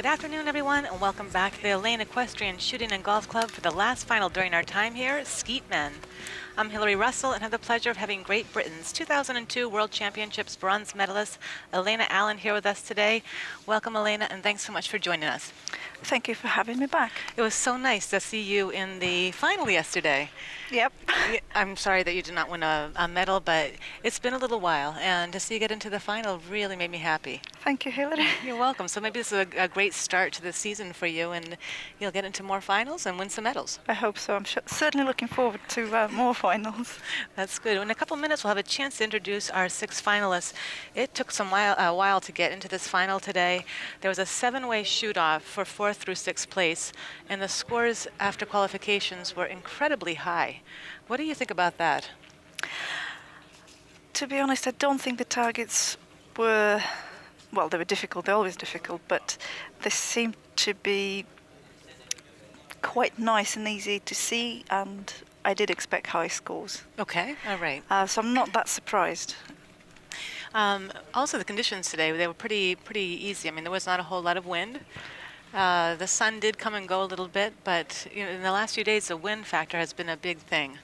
Good afternoon, everyone, and welcome back to the Elaine Equestrian Shooting and Golf Club for the last final during our time here, Skeet Men. I'm Hillary Russell and have the pleasure of having Great Britain's 2002 World Championships bronze medalist Elena Allen here with us today. Welcome, Elena, and thanks so much for joining us. Thank you for having me back. It was so nice to see you in the final yesterday. Yep. I'm sorry that you did not win a medal, but it's been a little while, and to see you get into the final really made me happy. Thank you, Hillary. You're welcome. So maybe this is a great start to the season for you, and you'll get into more finals and win some medals. I hope so. I'm certainly looking forward to more finals. That's good. In a couple minutes, we'll have a chance to introduce our 6 finalists. It took a while to get into this final today. There was a 7-way shoot-off for 4th through 6th place, and the scores after qualifications were incredibly high. What do you think about that? To be honest, I don't think the targets were, well, they were difficult. They're always difficult, but they seemed to be quite nice and easy to see, and I did expect high scores. Okay, all right. So I'm not that surprised. Also, the conditions today, they were pretty easy. I mean, there was not a whole lot of wind. The sun did come and go a little bit, but you know, in the last few days, the wind factor has been a big thing.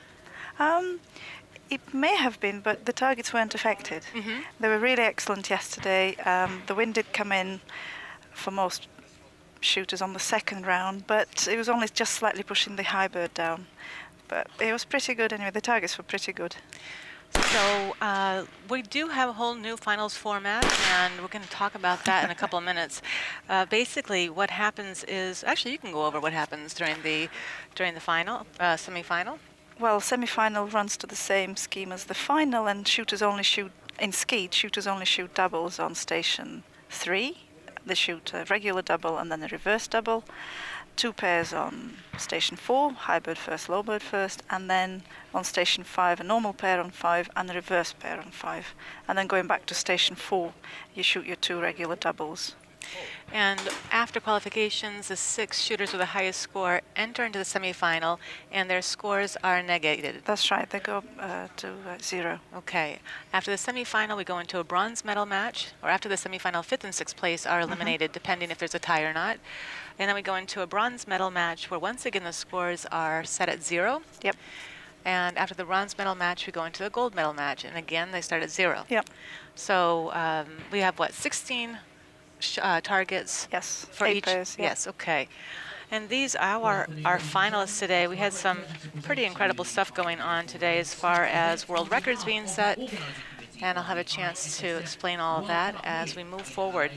It may have been, but the targets weren't affected. Mm-hmm. They were really excellent yesterday. The wind did come in for most shooters on the 2nd round, but it was only just slightly pushing the high bird down. But it was pretty good anyway. The targets were pretty good. So we do have a whole new finals format, and we're going to talk about that in a couple of minutes. Basically, what happens is, actually, you can go over what happens during the final, semi-final. Well, semi-final runs to the same scheme as the final, and shooters only shoot in skeet. Shooters only shoot doubles on station 3. They shoot a regular double and then a reverse double. 2 pairs on station 4, high bird first, low bird first, and then on station 5, a normal pair on 5 and a reverse pair on 5. And then going back to station 4, you shoot your 2 regular doubles. And after qualifications, the 6 shooters with the highest score enter into the semifinal, and their scores are negated. That's right, they go to 0. Okay. After the semifinal, we go into a bronze medal match, or after the semifinal, 5th and 6th place are eliminated, depending if there's a tie or not. And then we go into a bronze medal match, where once again the scores are set at 0. Yep. And after the bronze medal match, we go into the gold medal match, and again they start at 0. Yep. So we have what, 16 targets? Yes. For 8 each. pairs. Yep. Yes. Okay. And these are our finalists today. We had some pretty incredible stuff going on today as far as world records being set, and I'll have a chance to explain all of that as we move forward.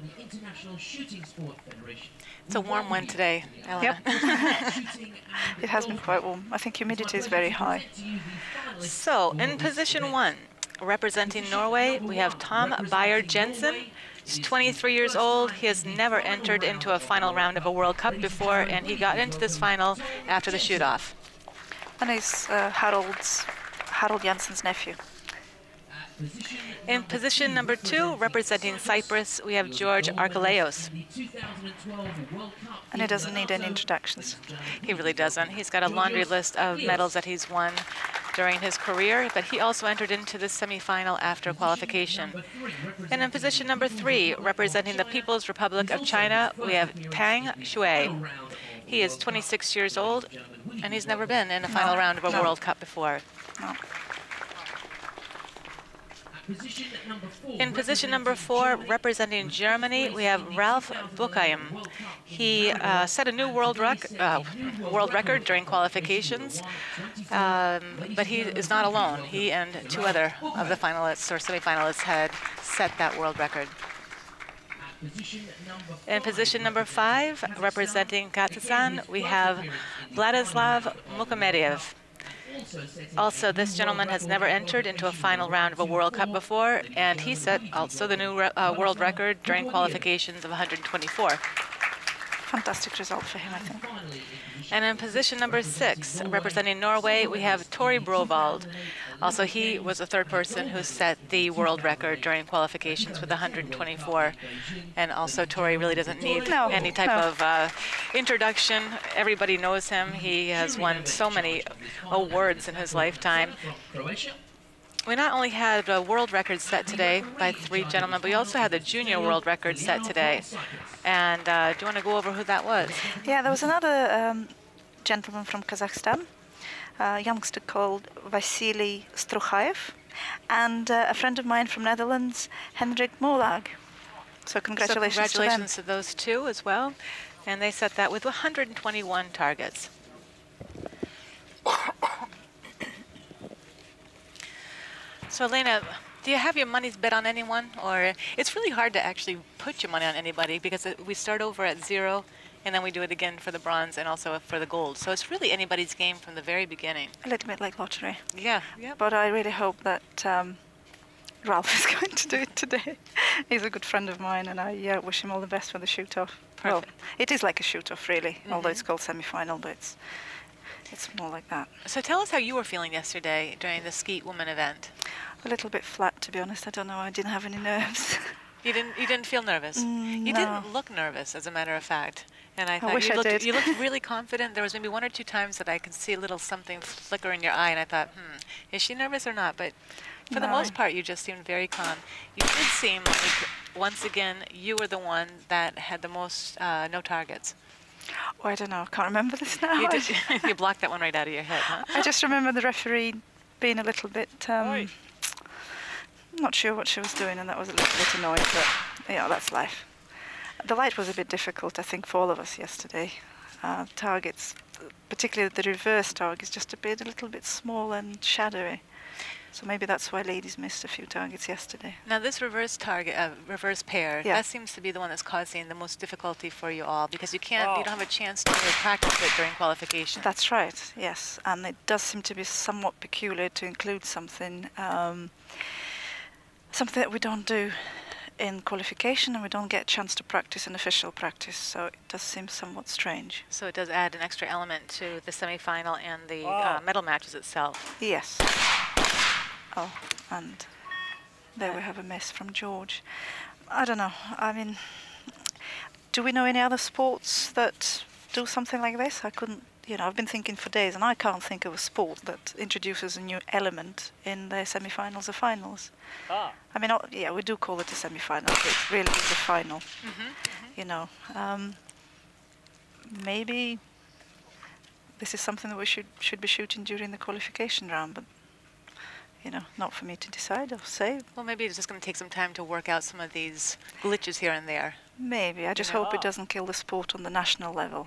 It's a warm one today, Elena. Yep. It has been quite warm. I think humidity is very high. So, in position 1, representing Norway, we have Tom Beyer Jensen. He's 23 years old. He has never entered into a final round of a World Cup before, and he got into this final after the shoot-off. And he's Harold Jensen's nephew. In position number 2, representing Cyprus, we have George Archelaos. And he doesn't need any introductions. He really doesn't. He's got a laundry list of medals that he's won during his career, but he also entered into the semifinal after qualification. And in position number 3, representing the People's Republic of China, we have Tang Shui. He is 26 years old, and he's never been in a final round of a World Cup before. No. In position number 4, representing Germany, we have Ralf Buchheim. He set a new world record during qualifications, but he is not alone. He and 2 other of the finalists or semifinalists had set that world record. In position number 5, representing Kazakhstan, we have Vladislav Mukhamadev. Also, this gentleman has never entered into a final round of a World Cup before, and he set also the new world record during qualifications of 124. Fantastic result for him, I think. And in position number 6, representing Norway, we have Tori Brovald. Also, he was the 3rd person who set the world record during qualifications with 124. And also, Tori really doesn't need any type of introduction. Everybody knows him. He has won so many awards in his lifetime. We not only had a world record set today by 3 gentlemen, but we also had the junior world record set today. And do you want to go over who that was? Yeah, there was another gentleman from Kazakhstan, a youngster called Vasily Strukhaev, and a friend of mine from Netherlands, Hendrik Molag. So congratulations, congratulations to those two as well. And they set that with 121 targets. So Elena, do you have your money's bet on anyone? Or it's really hard to actually put your money on anybody because we start over at 0 and then we do it again for the bronze and also for the gold. So it's really anybody's game from the very beginning. A little bit like lottery. Yeah, yeah. But I really hope that Ralph is going to do it today. He's a good friend of mine, and I wish him all the best for the shoot-off. Perfect. Well, it is like a shoot-off, really, although it's called semi-final, but it's more like that. So tell us how you were feeling yesterday during the Skeet Woman event. A little bit flat, to be honest. I don't know. I didn't have any nerves. You didn't feel nervous? You no. didn't look nervous, as a matter of fact. And I thought wish I did. you looked really confident. There was maybe 1 or 2 times that I could see a little something flicker in your eye, and I thought, is she nervous or not? But for the most part, you just seemed very calm. You did seem like, once again, you were the one that had the most no targets. Oh, I don't know. I can't remember this now. You did. You blocked that one right out of your head, huh? I just remember the referee being a little bit not sure what she was doing, and that was a little bit annoying, but that's life. The light was a bit difficult, I think, for all of us yesterday. Targets, particularly the reverse target, is just a little bit small and shadowy. So maybe that's why ladies missed a few targets yesterday. Now this reverse target, reverse pair, Yeah. that seems to be the one that's causing the most difficulty for you all because you don't have a chance to really practice it during qualification. That's right, yes. And it does seem to be somewhat peculiar to include something that we don't do in qualification, and we don't get a chance to practice in official practice, so it does seem somewhat strange. So it does add an extra element to the semi-final and the medal matches itself. Yes. Oh, and there we have a miss from George. I don't know. I mean, do we know any other sports that do something like this? I couldn't, I've been thinking for days, and I can't think of a sport that introduces a new element in the semi-finals or finals. I mean, we do call it a semi-final, but it really is a final. Maybe this is something that we should be shooting during the qualification round, but not for me to decide or say. Well, maybe it's just going to take some time to work out some of these glitches here and there. Maybe. I just hope it doesn't kill the sport on the national level,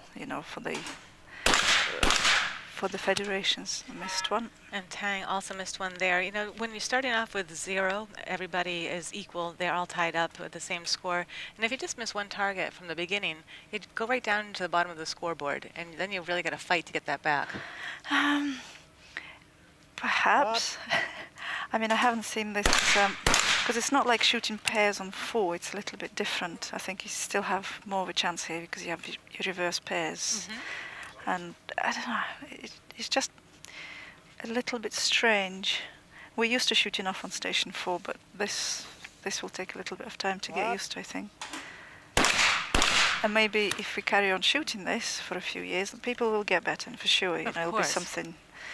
for the federations. I missed one. And Tang also missed one there. When you're starting off with 0, everybody is equal. They're all tied up with the same score. And if you just miss one target from the beginning, you'd go right down to the bottom of the scoreboard. And then you really got to fight to get that back. Perhaps. I mean, I haven't seen this, because it's not like shooting pairs on 4. It's a little bit different. I think you still have more of a chance here because you have your reverse pairs. And I don't know, it's just a little bit strange. We're used to shooting off on station 4, but this will take a little bit of time to get used to, I think. And maybe if we carry on shooting this for a few years, people will get better, and for sure, it'll be something.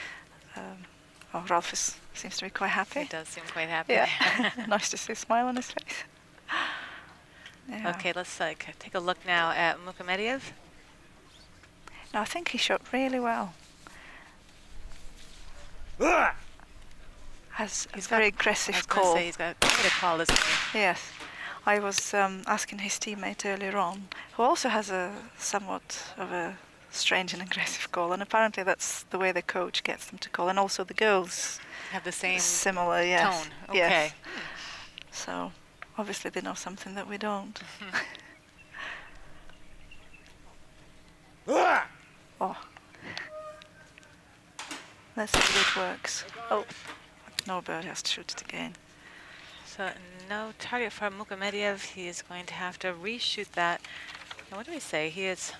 Ralph seems to be quite happy. He does seem quite happy. Yeah, nice to see a smile on his face. Yeah. Okay, let's take a look now at Mukhamadev. No, I think he shot really well. Has a very aggressive call. I was going to say he's got quite a call, isn't he? Yes. I was asking his teammate earlier on, who also has a somewhat of a strange and aggressive call, and apparently that's the way the coach gets them to call, and also the girls have the same similar yes. tone. Okay. Yes. So obviously they know something that we don't. Oh. Let's see if it works. Oh, no, bird has to shoot it again. So no target for Mukhamadev. He is going to have to reshoot that. And what do we say? He's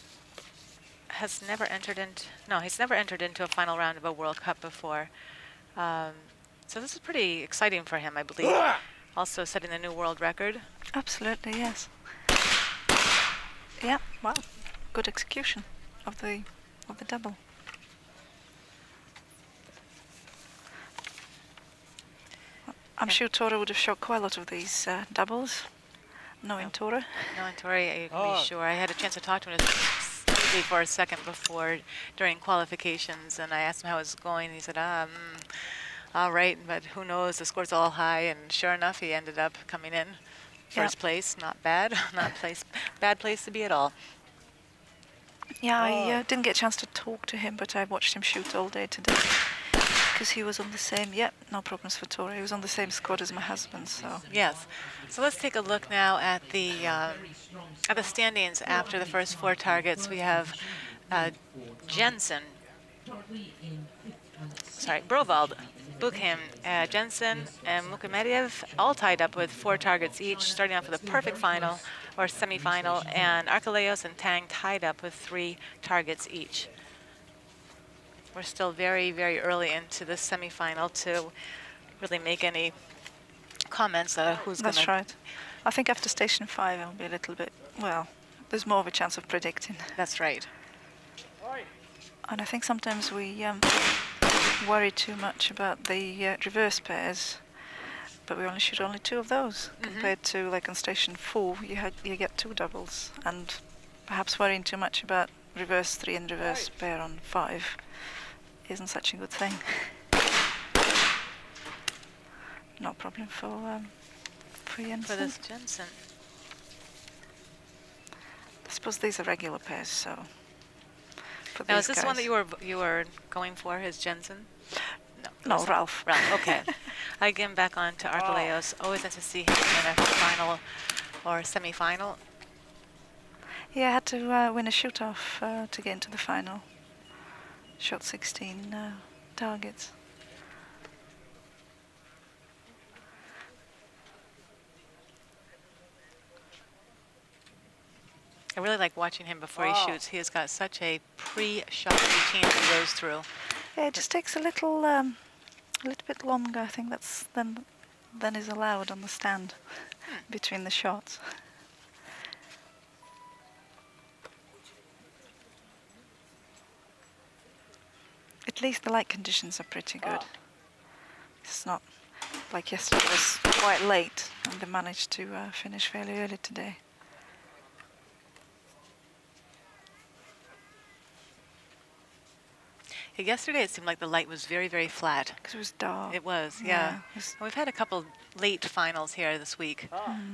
never entered into a final round of a World Cup before. So this is pretty exciting for him, I believe. Also setting a new world record. Absolutely, yes. Yeah, wow. Good execution of the double. I'm sure Tora would have shot quite a lot of these doubles, knowing Tora. No, Tori, you can be sure. I had a chance to talk to him for a second before, during qualifications, and I asked him how it was going. He said, all right, but who knows, the score's all high, and sure enough, he ended up coming in first place. Not bad, bad place to be at all. Yeah, I didn't get a chance to talk to him, but I watched him shoot all day today. Because he was on the same, no problems for Tora. He was on the same squad as my husband, so. Yes. So let's take a look now at the standings after the first 4 targets. We have Jensen, Brovald, Buchheim, Jensen, and Mukhamadev all tied up with 4 targets each, starting off with a perfect final or semifinal, and Archelaus and Tang tied up with 3 targets each. We're still very, very early into the semifinal to really make any comments who's going to... That's right. I think after station 5 it'll be a little bit, well, there's more of a chance of predicting. That's right. And I think sometimes we worry too much about the reverse pairs, but we only shoot 2 of those, compared to, like on station 4, you get 2 doubles, and perhaps worrying too much about reverse 3 and reverse pair on 5 isn't such a good thing. No problem for Jensen. For this Jensen. I suppose these are regular pairs, so. Now, is this one that you were going for? His Jensen? No, Ralph. Ralph. Okay. Again, back on to Archelaus. Always nice to see him in a final or semi-final. Yeah, I had to win a shoot-off to get into the final. Shot 16 targets. I really like watching him before he shoots. He has got such a pre-shot routine that he goes through. Yeah, it just takes a little bit longer. I think that's than is allowed on the stand between the shots. At least the light conditions are pretty good. It's not like yesterday, it was quite late, and they managed to finish fairly early today. Yesterday it seemed like the light was very, very flat. Because it was dark. It was, yeah. We've had a couple late finals here this week.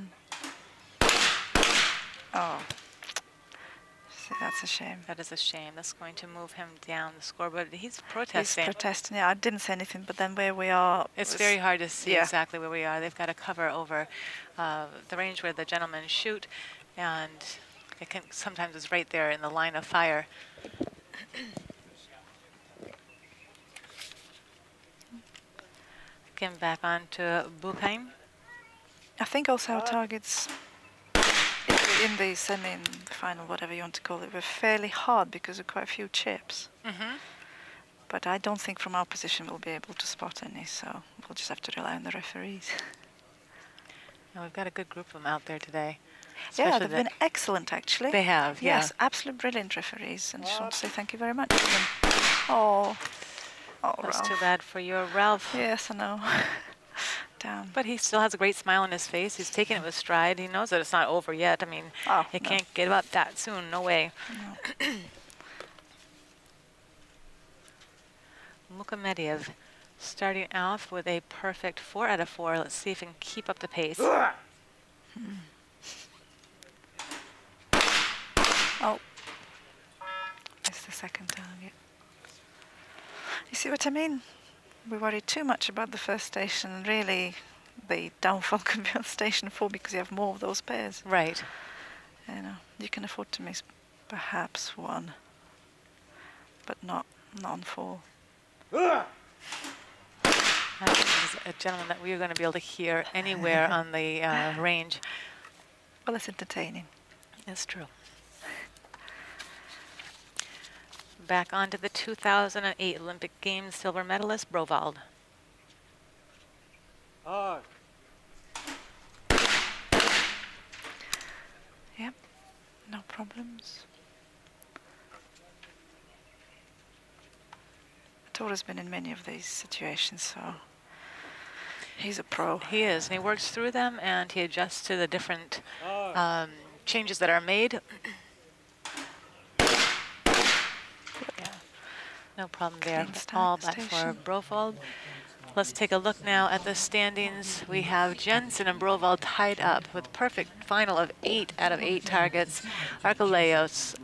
Oh. See, that's a shame. That is a shame. That's going to move him down the scoreboard. He's protesting. He's protesting, yeah. I didn't say anything, but then where we are... It's very hard to see exactly where we are. They've got to cover over the range where the gentlemen shoot, and it can sometimes is right there in the line of fire. Again, back on to Buchheim. I think also our targets in the semi-final, whatever you want to call it, were fairly hard because of quite a few chips. But I don't think from our position we'll be able to spot any, so we'll just have to rely on the referees. Now, we've got a good group of them out there today. Yeah, they've been excellent, actually. They have, yeah. Yes, absolutely brilliant referees, and I just want to say thank you very much to them. Oh, That's Ralph. too bad for your Ralph. Yes, I know. Damn. But he still has a great smile on his face. He's taking it with stride. He knows that it's not over yet. I mean, it can't get up that soon. No way. No. Mukhamadev starting off with a perfect 4 out of 4. Let's see if he can keep up the pace. Oh. It's the second target. You see what I mean? We worry too much about the first station, and really the downfall could be on station 4 because you have more of those pairs. Right. You know, you can afford to miss perhaps 1, but not on 4. I think this is a gentleman that we're going to be able to hear anywhere on the range. Well, it's entertaining. It's true. Back onto the 2008 Olympic Games silver medalist, Brovald. Yep, no problems. Tora's been in many of these situations, so He's a pro. He is, and he works through them, and he adjusts to the different changes that are made. Yeah, no problem there. All back for Brovold. Let's take a look now at the standings. We have Jensen and Brovold tied up with perfect final of 8 out of 8 targets. Archelaus,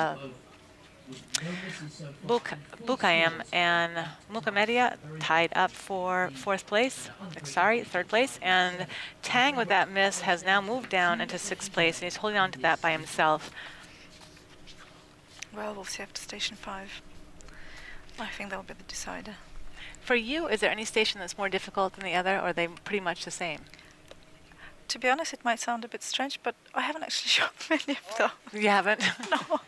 Bukayem and Mukamedia tied up for third place. And Tang with that miss has now moved down into 6th place, and he's holding on to that by himself. Well, we'll see after station 5. I think that'll be the decider. For you, is there any station that's more difficult than the other, or are they pretty much the same? To be honest, it might sound a bit strange, but I haven't actually shot many of them. You haven't? No.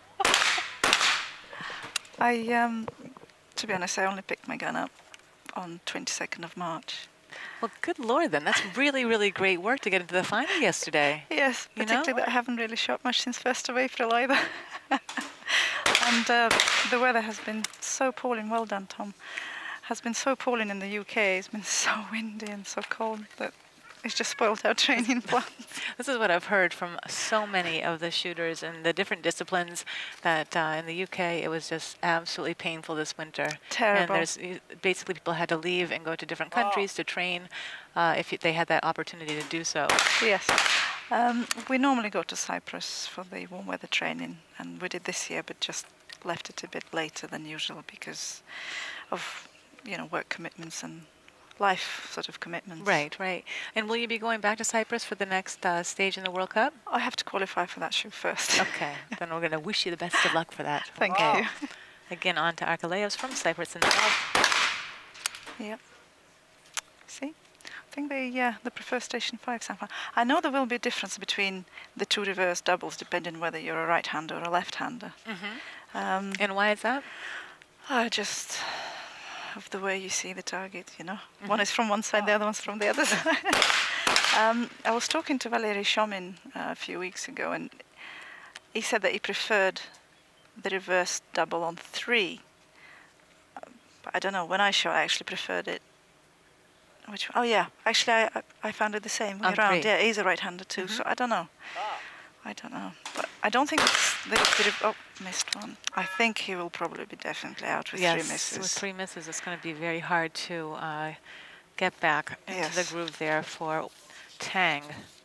To be honest, I only picked my gun up on 22nd of March. Well, good Lord, then. That's really, really great work to get into the final yesterday. Yes, particularly that I haven't really shot much since 1st of April either. And the weather has been so appalling. Well done, Tom. Has been so appalling in the UK. It's been so windy and so cold that it's just spoiled our training plans. This is what I've heard from so many of the shooters in the different disciplines, that in the UK it was just absolutely painful this winter. Terrible. And basically people had to leave and go to different countries to train if they had that opportunity to do so. Yes. We normally go to Cyprus for the warm weather training, and we did this year, but just left it a bit later than usual because of, work commitments and life sort of commitments. Right, right. And will you be going back to Cyprus for the next stage in the World Cup? I have to qualify for that shoot first. Okay, then we're going to wish you the best of luck for that. Thank you. Again, on to Archelaus from Cyprus himself. Yep. See? I think they prefer station 5 somehow. I know there will be a difference between the 2 reverse doubles depending on whether you're a right-hander or a left-hander. Mm-hmm. And why is that? Just of the way you see the target, Mm-hmm. One is from one side, the other one's from the other side. I was talking to Valery Shomin a few weeks ago, and he said that he preferred the reverse double on 3. But I don't know, when I shot, I actually preferred it. Oh yeah, actually I found it the same way around. Yeah, he's a right-hander too, so I don't know. I don't know, but I don't think it's missed one. I think he will probably be definitely out with 3 misses. With 3 misses, it's going to be very hard to get back into the groove there for Tang.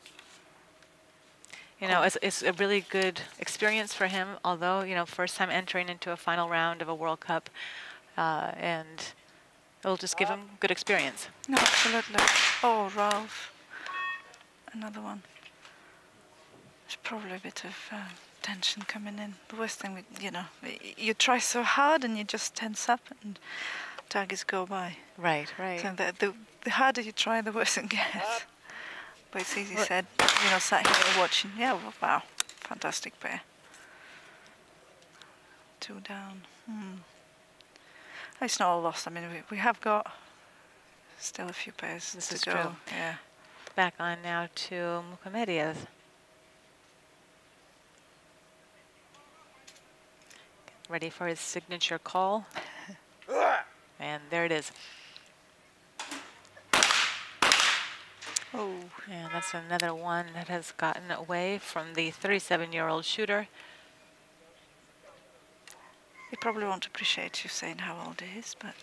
It's a really good experience for him, although, first time entering into a final round of a World Cup, and it'll just give him good experience. No, absolutely. Oh, Ralph. Another one. There's probably a bit of tension coming in. The worst thing, you try so hard and you just tense up and targets go by. Right, right. So the harder you try, the worse it gets. But it's easy said, sat here watching. Yeah, wow, fantastic pair. 2 down. It's not all lost. I mean, we have got still a few pairs this to is go. True. Yeah. Back on now to Mukamediev. Ready for his signature call. And there it is. Oh. And that's another one that has gotten away from the 37-year-old shooter. He probably won't appreciate you saying how old he is, but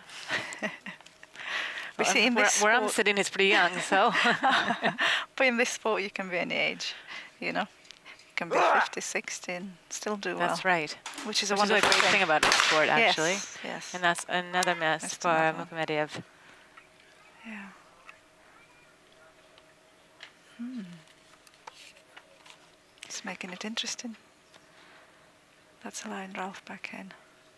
where I'm sitting is pretty young, so. But in this sport, you can be any age, You can be 50, 60 and still do well. That's right. Which is a wonderful great thing about this sport, actually. Yes, yes. And that's another miss for Mukamediev. Yeah. It's making it interesting. That's allowing Ralph back in.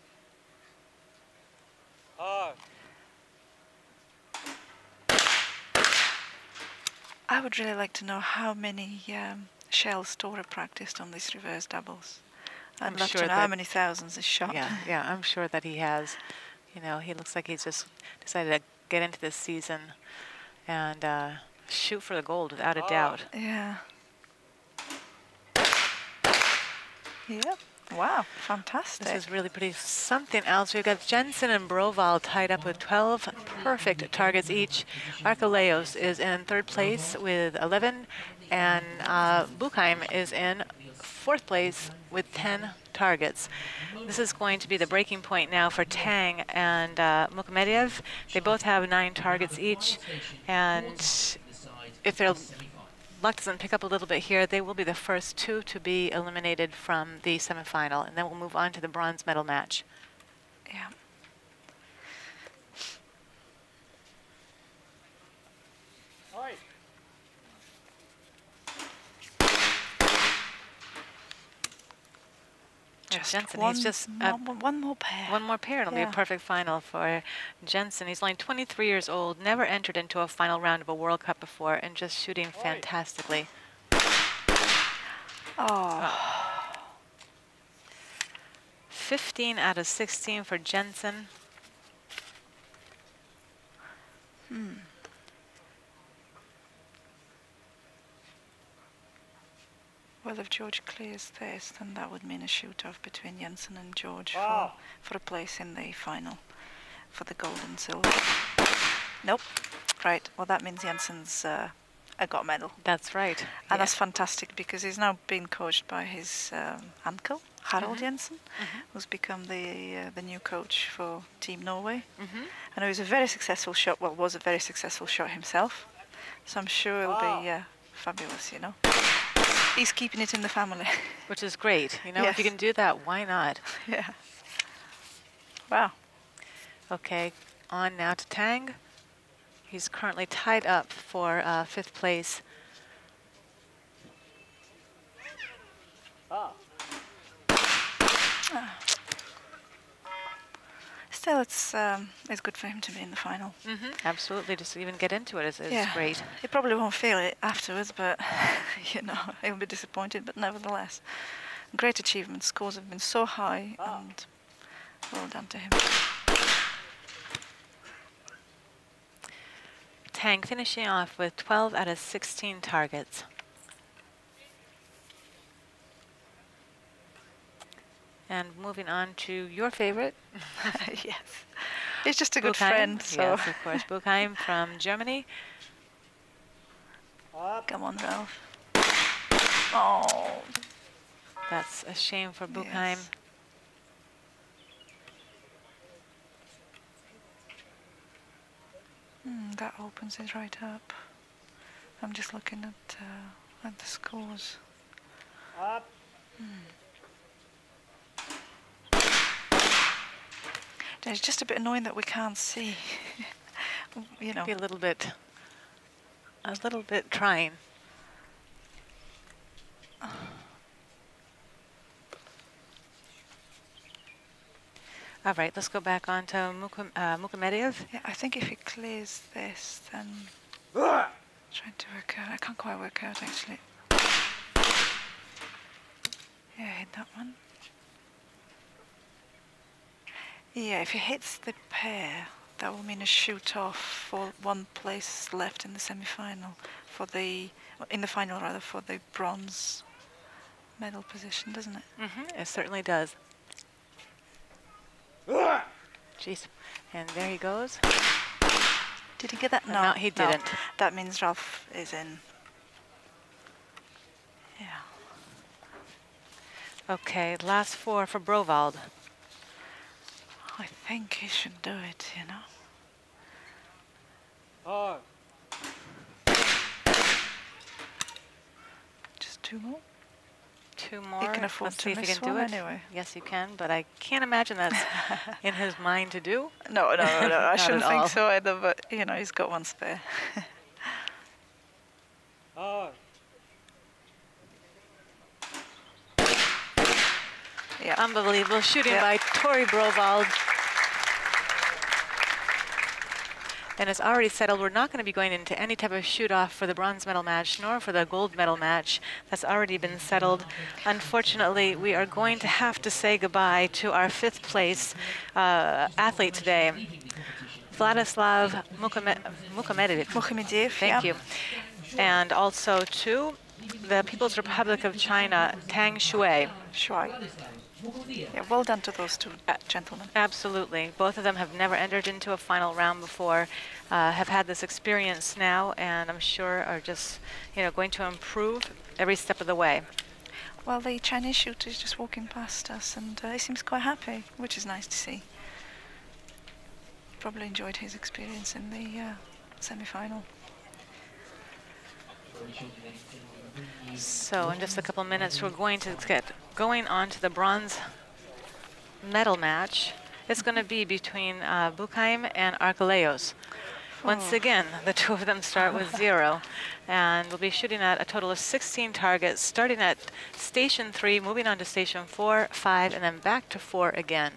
I would really like to know how many shells Tora practiced on these reverse doubles. I'd love to know how many thousands is shot. Yeah, I'm sure that he has. He looks like he's just decided to get into this season and shoot for the gold without a doubt. Yeah. Yep. Wow, fantastic. This is really pretty something else. We've got Jensen and Broval tied up with 12 perfect targets each. Archelaus is in third place with 11, and Buchheim is in fourth place with 10 targets. This is going to be the breaking point now for Tang and Mukhamadev. They both have 9 targets each, and if their luck doesn't pick up a little bit here, they will be the first 2 to be eliminated from the semifinal, and then we'll move on to the bronze medal match. Yeah. Jensen, one, he's just one more pair. One more pair, it'll be a perfect final for Jensen. He's only 23 years old, never entered into a final round of a World Cup before, and just shooting fantastically. Oh. 15 out of 16 for Jensen. Well, if George clears this, then that would mean a shoot-off between Jensen and George for a place in the final for the gold and silver. Nope. Right. Well, that means Jensen's got a medal. That's right. And that's fantastic because he's now being coached by his uncle, Harald Jensen, who's become the new coach for Team Norway. And he was a very successful shot. Well, was a very successful shot himself. So I'm sure it'll be fabulous. You know. He's keeping it in the family. Which is great. You know, Yes. if you can do that, why not? Yeah. Wow. Okay, on now to Tang. He's currently tied up for 5th place. Still, it's good for him to be in the final. Absolutely, just to even get into it is Yeah. great. He probably won't feel it afterwards, but you know, he'll be disappointed. But nevertheless, great achievement. Scores have been so high, and well done to him. Tang finishing off with 12 out of 16 targets. And moving on to your favorite. Yes, he's just a good Buchheim. friend. So Yes, of course. Buchheim from Germany. come on, Ralph. Oh, That's a shame for Buchheim. Yes. That opens it right up. I'm just looking at the scores. It's just a bit annoying that we can't see. You know. Be a little bit trying. All right, let's go back on to Mukhamadev. Yeah, I think if he clears this, then trying to work out. I can't quite work out actually. Yeah, hit that one. Yeah, if he hits the pair, that will mean a shoot off for 1 place left in the semi-final for in the final rather, for the bronze medal position, doesn't it? It certainly does. Jeez, and there he goes. Did he get that? No, he didn't. That means Ralph is in. Yeah. Okay, last 4 for Brovald. I think he should do it, you know. Just 2 more. 2 more. He can afford Let's to see if he miss can do one it. anyway. Yes, you can, but I can't imagine that's in his mind to do. No, I shouldn't at think all. so either, but, you know, he's got 1 spare. Yeah. Unbelievable shooting Yeah. by Tori Brovald. And it's already settled. We're not going to be going into any type of shoot-off for the bronze medal match, nor for the gold medal match. That's already been settled. Unfortunately, we are going to have to say goodbye to our 5th place athlete today, Vladislav Mukhamadev. Thank you. And also to the People's Republic of China, Tang Shui. Shuai. Yeah, well done to those two gentlemen. Absolutely. Both of them have never entered into a final round before, have had this experience now, and I'm sure are just, going to improve every step of the way. Well, the Chinese shooter is just walking past us, and he seems quite happy, which is nice to see. Probably enjoyed his experience in the semi-final. So in just a couple minutes, we're going to get going on to the bronze medal match. It's going to be between Buchheim and Archelaus. Once again, the two of them start with 0, and we'll be shooting at a total of 16 targets, starting at station 3, moving on to station 4, 5, and then back to 4 again.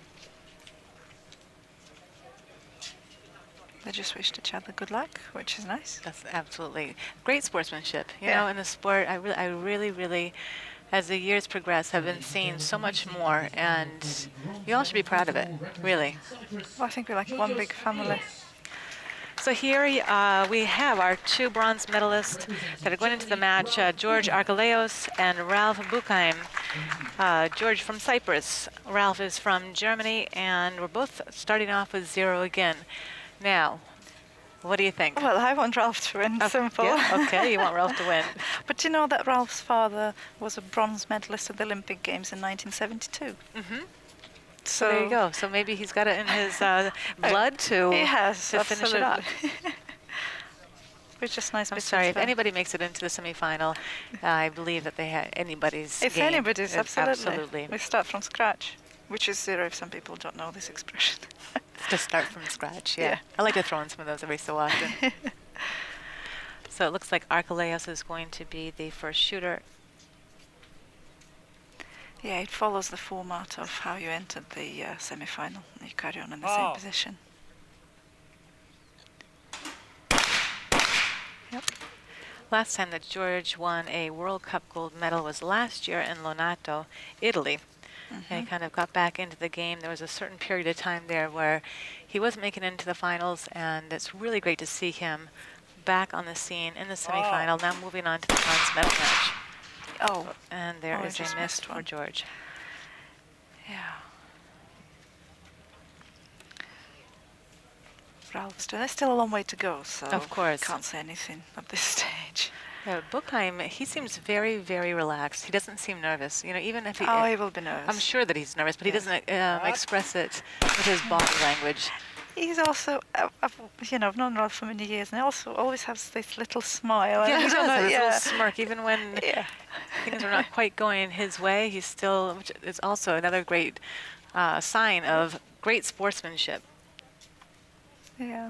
They just wished each other good luck, which is nice. That's absolutely great sportsmanship. You know, in the sport, I really, as the years progress, have been seeing so much more, and you all should be proud of it, really. Well, I think we're like one big family. So here we have our two bronze medalists that are going into the match, George Archelaus and Ralph Buchheim. George from Cyprus, Ralph is from Germany, and we're both starting off with 0 again. Now, what do you think? Well, I want Ralph to win, simple. Yeah, okay, you want Ralph to win. But you know that Ralph's father was a bronze medalist at the Olympic Games in 1972. Mm-hmm. So there you go. So maybe he's got it in his blood to finish it off. It's just nice. I'm sorry, if anybody makes it into the semi-final, I believe that they had anybody's If game. anybody's, absolutely. Absolutely. We start from scratch, which is 0 if some people don't know this expression. To start from scratch, yeah. I like to throw in some of those every so often. So it looks like Archelaus is going to be the first shooter. Yeah, it follows the format of how you entered the semi-final. You carry on in the same position. Yep. Last time that George won a World Cup gold medal was last year in Lonato, Italy. And he kind of got back into the game. There was a certain period of time there where he wasn't making it into the finals, and it's really great to see him back on the scene in the semi-final. Now moving on to the bronze medal match. And there is a miss for George. Yeah. Ralph's doing. There's still a long way to go, so of course, can't say anything at this stage. Buchheim, he seems very, very relaxed. He doesn't seem nervous. You know, even if he... he will be nervous. I'm sure that he's nervous, but he doesn't express it with his body language. He's also, I've known Ralph for many years, and he also always has this little smile. Yeah, he does have this little smirk, even when things are not quite going his way. He's still, which is also another great sign of great sportsmanship. Yeah.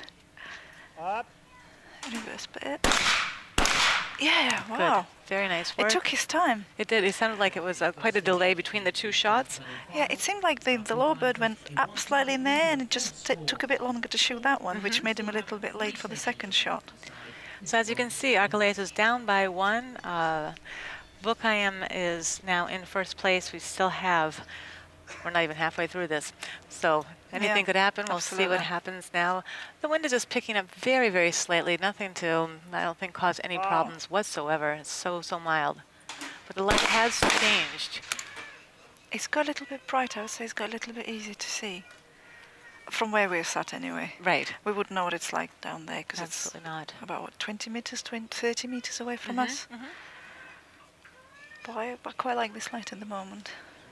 Reverse bit. Yeah, wow. Good. Very nice work. It took his time. It did. It sounded like it was quite a delay between the two shots. Yeah, it seemed like the lower bird went up slightly in there, and it just took a bit longer to shoot that one, which made him a little bit late for the second shot. So as you can see, Archelaus is down by 1. Buchheim is now in first place. We still have... We're not even halfway through this. So anything could happen. We'll see what happens now. The wind is just picking up very, very slightly. Nothing to, I don't think, cause any problems whatsoever. It's so mild. But the light has changed. It's got a little bit brighter. I would say it's got a little bit easier to see. From where we're sat, anyway. Right. We wouldn't know what it's like down there, because it's about, what, 20 meters, 30 meters away from us. But I quite like this light at the moment.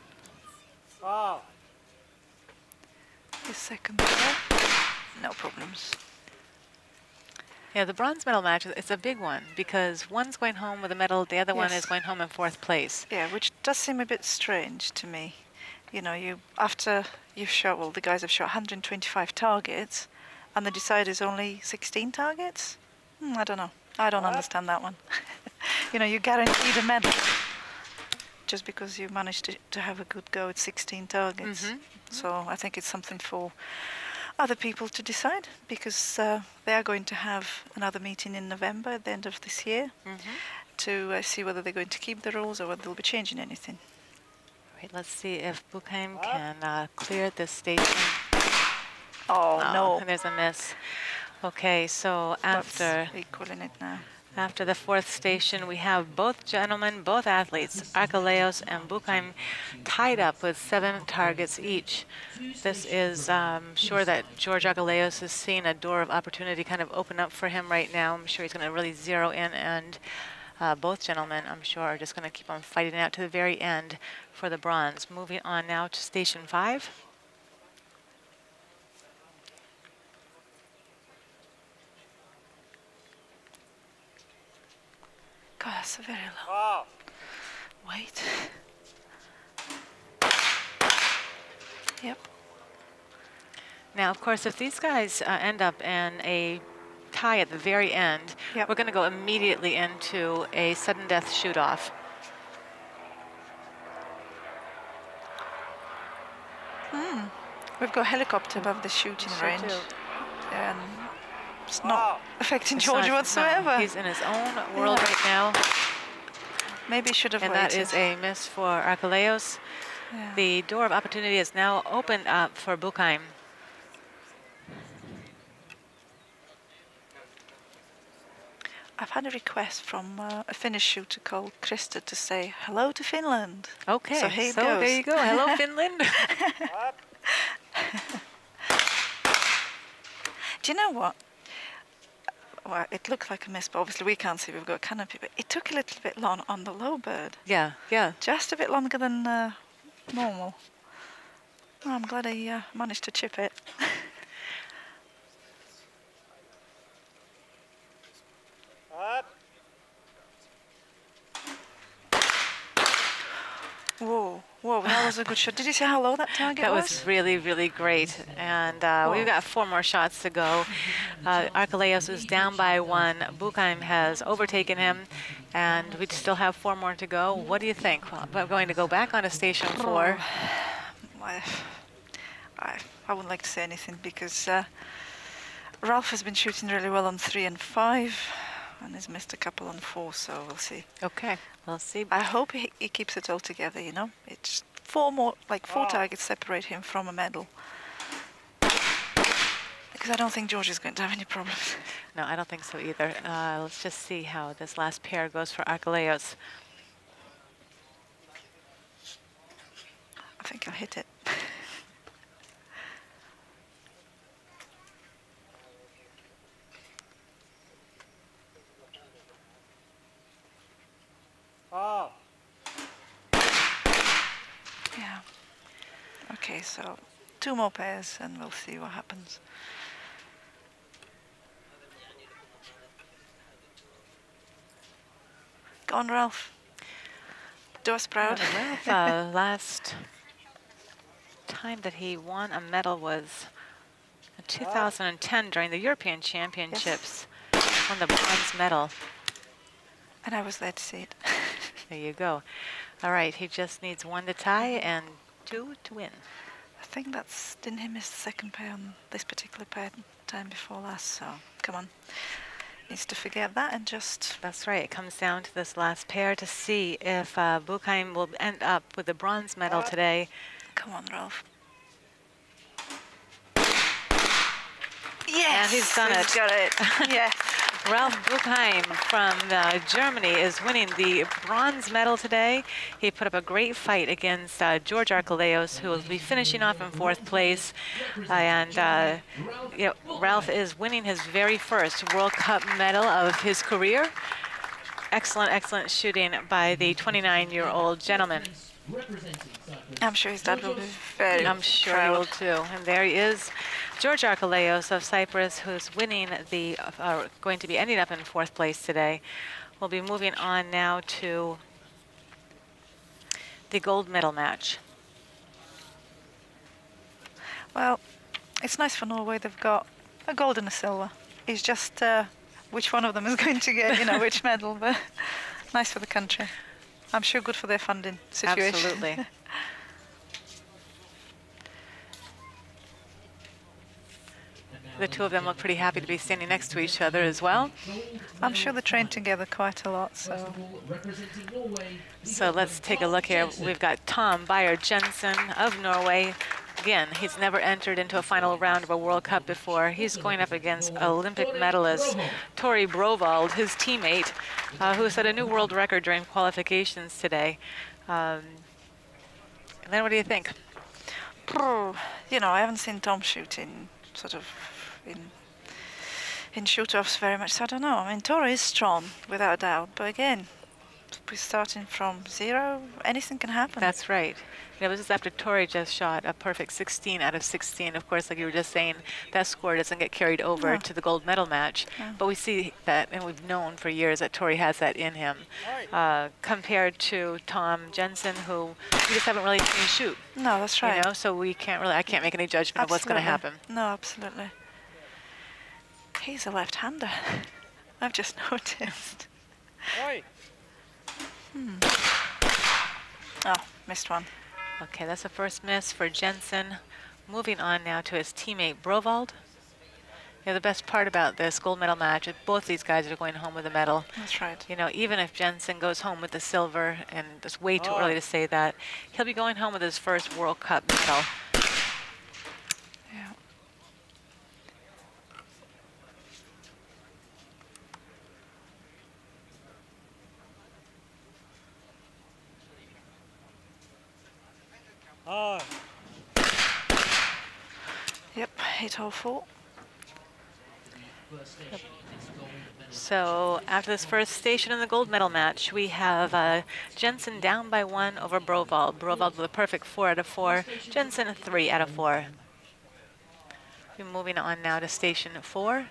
His second there. No problems. Yeah, the bronze medal match, it's a big one because one's going home with a medal, the other one is going home in 4th place. Yeah, which does seem a bit strange to me. You know, after you've shot, well, the guys have shot 125 targets and the decider's only 16 targets? I don't know. I don't understand that one. You know, you guaranteed a medal just because you managed to have a good go at 16 targets. So I think it's something for other people to decide, because they are going to have another meeting in November at the end of this year to see whether they're going to keep the rules or whether they'll be changing anything. Right, let's see if Buchheim can clear this station. Oh, no. And there's a miss. Okay, so after... Equaling it now. After the fourth station, we have both gentlemen, both athletes, Archelaus and Buchheim, tied up with 7 targets each. This is sure that George Archelaus is seeing a door of opportunity kind of open up for him right now. I'm sure he's going to really zero in, and both gentlemen, I'm sure, are just going to keep on fighting it out to the very end for the bronze. Moving on now to station 5. God, that's a very long wait. Yep. Now, of course, if these guys end up in a tie at the very end, Yep. we're going to go immediately into a sudden death shoot-off. We've got a helicopter above the shooting range. do. And it's not affecting It's George not- whatsoever. No, he's in his own world right now, Maybe he should have and waited. that is a miss for Archelaus. Yeah. The door of opportunity is now opened up for Buchheim. I've had a request from a Finnish shooter called Krista to say hello to Finland. Okay, So here it there goes. you go. Hello, Finland. Do you know what? Well, it looked like a miss, but obviously we can't see. We've got a canopy, but it took a little bit long on the low bird. Yeah, yeah. Just a bit longer than normal. Oh, I'm glad I managed to chip it. Whoa, whoa, that was a good shot. Did you see how low that target That was? was really, really great. And we've got 4 more shots to go. Archelaus is down by 1. Buchheim has overtaken him, and we still have 4 more to go. What do you think? Well, I'm going to go back on to station 4. I wouldn't like to say anything because Ralph has been shooting really well on 3 and 5 and has missed a couple on 4, so we'll see. Okay, we'll see. I hope he keeps it all together, you know. It's 4 targets separate him from a medal. Because I don't think George is going to have any problems. No, I don't think so either. Let's just see how this last pair goes for Archelaus. I think he'll hit it. Yeah. Okay, so 2 more pairs and we'll see what happens. Go on, Ralph. Do us proud. Ralph, last time that he won a medal was in 2010 during the European Championships. Won the bronze medal. And I was there to see it. There you go. All right, he just needs 1 to tie and 2 to win. I think didn't he miss the second pair on this particular pair time before last, so come on. Needs to forget that and just... That's right. It comes down to this last pair to see if Buchheim will end up with the bronze medal today. Come on, Ralph. Yes! And he's done it. Got it. Yeah. Ralph Buchheim from Germany is winning the bronze medal today. He put up a great fight against George Archelaus, who will be finishing off in 4th place. You know, Ralph is winning his very first World Cup medal of his career. Excellent, excellent shooting by the 29-year-old gentleman. I'm sure his dad will be very I'm sure proud. he will too. And there he is, George Archelaus of Cyprus, who's winning the, going to be ending up in 4th place today. We'll be moving on now to the gold medal match. Well, it's nice for Norway. They've got a gold and a silver. It's just which one of them is going to get, you know, which medal. But nice for the country. I'm sure good for their funding situation. Absolutely. The 2 of them look pretty happy to be standing next to each other as well. I'm sure they train together quite a lot, so... So let's take a look here. We've got Tom Beyer Jensen of Norway, Again, he's never entered into a final round of a World Cup before. He's going up against Olympic medalist Tori Brovald, his teammate, who set a new world record during qualifications today. And then what do you think? You know, I haven't seen Tom shoot in shoot-offs very much, so I don't know. I mean, Tori is strong, without a doubt, but again, we're starting from zero. Anything can happen. That's right. You know, this is after Tori just shot a perfect 16 out of 16. Of course, like you were just saying, that score doesn't get carried over to the gold medal match. But we see that, and we've known for years that Tori has that in him. Compared to Tom Jensen, who we just haven't really seen shoot. No, that's right. You know, so we can't really, I can't make any judgment of what's going to happen. No, absolutely. He's a left-hander. I've just noticed. Oh, missed one. Okay, that's the first miss for Jensen. Moving on now to his teammate Brovald. You know, the best part about this gold medal match is both these guys are going home with a medal. That's right. You know, even if Jensen goes home with the silver, and it's way too early to say that, he'll be going home with his first World Cup medal. Yeah. Yep, 804. So after this first station in the gold medal match, we have Jensen down by 1 over Brovald. Brovald with a perfect 4 out of 4. Jensen a 3 out of 4. We're moving on now to station 4.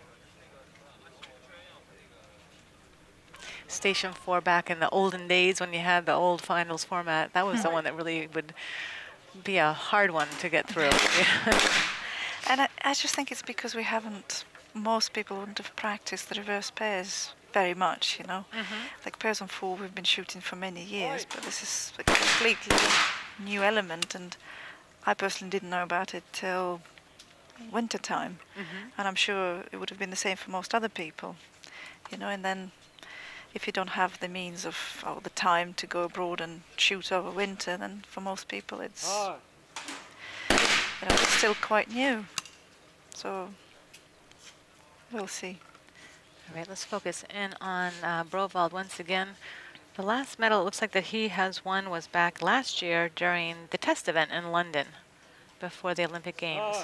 Station 4 back in the olden days when you had the old finals format. That was the one that really would be a hard one to get through. And I just think it's because we haven't, most people wouldn't have practiced the reverse pairs very much, you know. Like pairs on 4 we've been shooting for many years, but this is a completely new element, and I personally didn't know about it till winter time. And I'm sure it would have been the same for most other people, you know. And then if you don't have the means of, or the time to go abroad and shoot over winter, then for most people it's, you know, it's still quite new. So we'll see. All right, let's focus in on Brovald once again. The last medal it looks like that he has won was back last year during the test event in London before the Olympic Games.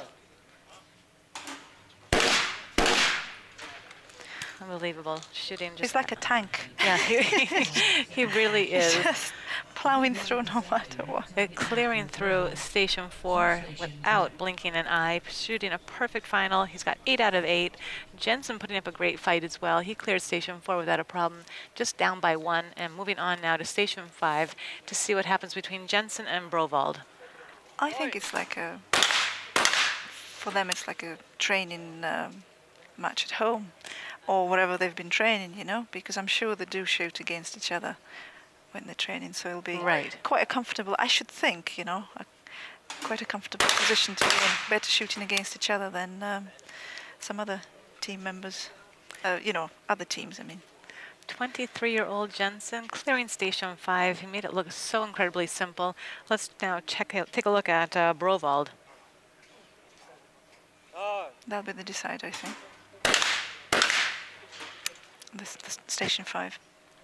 Unbelievable shooting. Just He's like a tank. Yeah, he really is. Just plowing through no matter what. Clearing through station 4 without blinking an eye, shooting a perfect final. He's got 8 out of 8. Jensen putting up a great fight as well. He cleared station 4 without a problem, just down by 1. And moving on now to station 5 to see what happens between Jensen and Brovald. I think it's like a, for them it's like a training match at home, or whatever they've been training, you know, because I'm sure they do shoot against each other when they're training, so it'll be quite a comfortable, I should think, you know, quite a comfortable position to be in, better shooting against each other than some other team members, you know, other teams, I mean. 23-year-old Jensen clearing station 5. He made it look so incredibly simple. Let's now take a look at Brovald. That'll be the decider, I think. This station 5.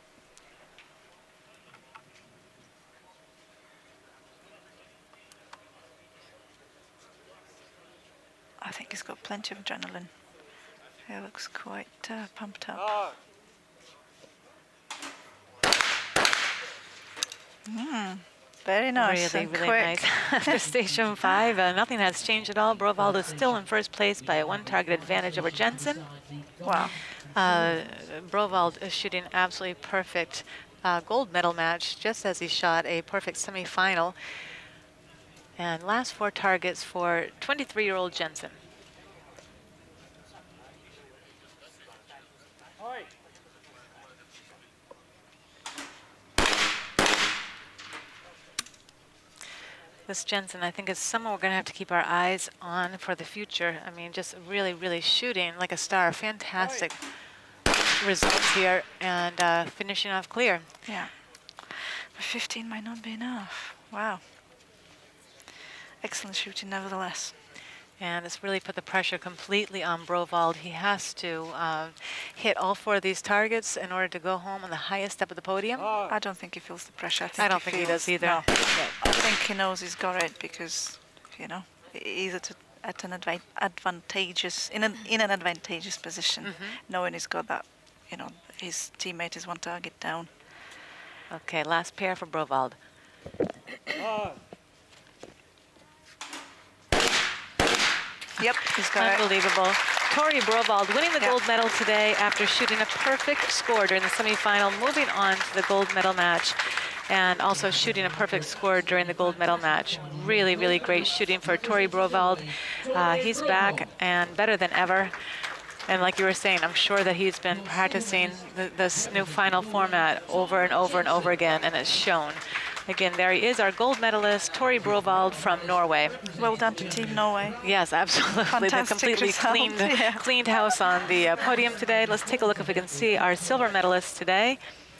I think he's got plenty of adrenaline. He looks quite pumped up. Very nice. Really, really nice. After station 5, nothing has changed at all. Brovald is still in first place by a 1 target advantage over Jensen. Wow. Brovald is shooting absolutely perfect gold medal match, just as he shot a perfect semifinal. And last 4 targets for 23-year-old Jensen. This Jensen, I think, is someone we're going to have to keep our eyes on for the future. I mean, just really, really shooting like a star. Fantastic results here, and finishing off clear. Yeah. But 15 might not be enough. Wow. excellent shooting nevertheless. And it's really put the pressure completely on Brovald. He has to hit all 4 of these targets in order to go home on the highest step of the podium. I don't think he feels the pressure. I don't think he does either. No. I think he knows he's got it because, you know, he's at an advantageous in an advantageous position, knowing he's got that, you know, his teammate is 1 target down. Okay, last pair for Brovald. Yep, he's got it. Unbelievable. Tori Brovald winning the gold medal today after shooting a perfect score during the semifinal, moving on to the gold medal match, and also shooting a perfect score during the gold medal match. Really, really great shooting for Tori Brovald. He's back and better than ever. And like you were saying, I'm sure that he's been practicing this new final format over and over and over again, and it's shown. Again, there he is, our gold medalist, Tori Brovald from Norway. Well done to Team Norway. Yes, absolutely. Fantastic They completely result. cleaned house on the podium today. Let's take a look if we can see our silver medalists today.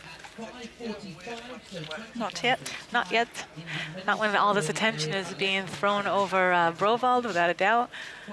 Not yet. Not yet. Not when all this attention is being thrown over Brovald, without a doubt.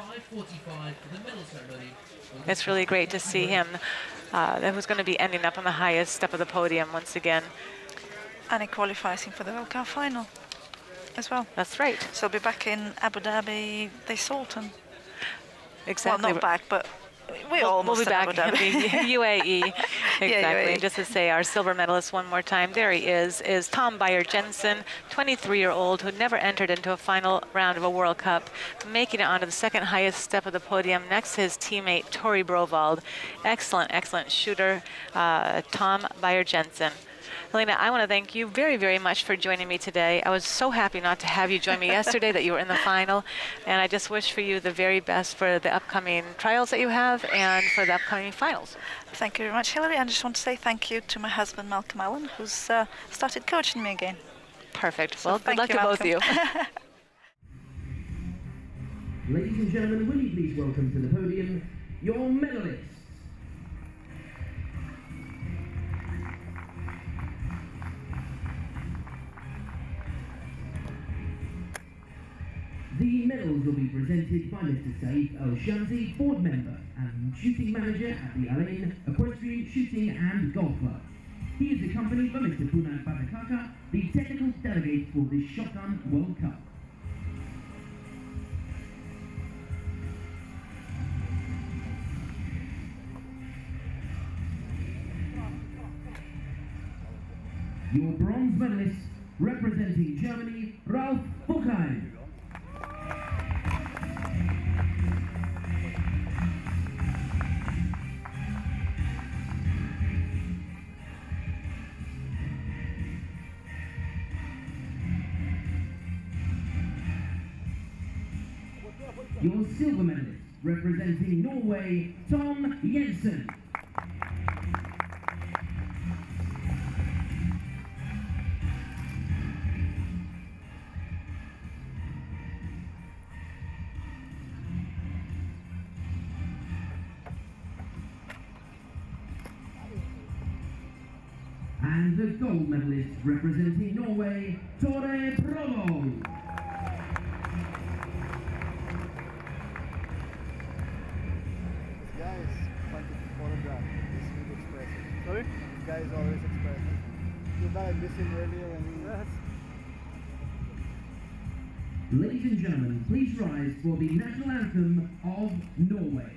It's really great to see him. Who's going to be ending up on the highest step of the podium once again. And he qualifies him for the World Cup final as well. That's right. So he'll be back in Abu Dhabi this autumn. Exactly. Well, not back, but we'll be back Abu Dhabi. in the UAE. Exactly. UAE. And just to say our silver medalist one more time, there he is Tom Beyer-Jensen, 23-year-old who never entered into a final round of a World Cup, making it onto the 2nd highest step of the podium next to his teammate Tori Brovald. Excellent, excellent shooter, Tom Beyer-Jensen. Helena, I want to thank you very, very much for joining me today. I was so happy not to have you join me yesterday, that you were in the final, and I just wish for you the very best for the upcoming trials that you have and for the upcoming finals. Thank you very much, Hilary. I just want to say thank you to my husband, Malcolm Allen, who's started coaching me again. Perfect. So well, good luck to both of you. Ladies and gentlemen, will you please welcome to the podium your medalists. The medals will be presented by Mr. Saif El-Shamsi, board member and shooting manager at the Al Ain Equestrian Shooting and Golf Club. He is accompanied by Mr. Punat Batakaka, the technical delegate for the Shotgun World Cup. Your bronze medalist, representing Germany, Ralf Buchheim. Your silver medalist, representing Norway, Tom Jensen. And the gold medalist, representing Norway, Tore Provo. Sorry? This guy is always expressive. You know, I missed him earlier when he was. Ladies and gentlemen, please rise for the national anthem of Norway.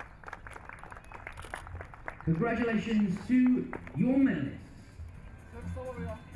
Congratulations to your medalists. Don't worry.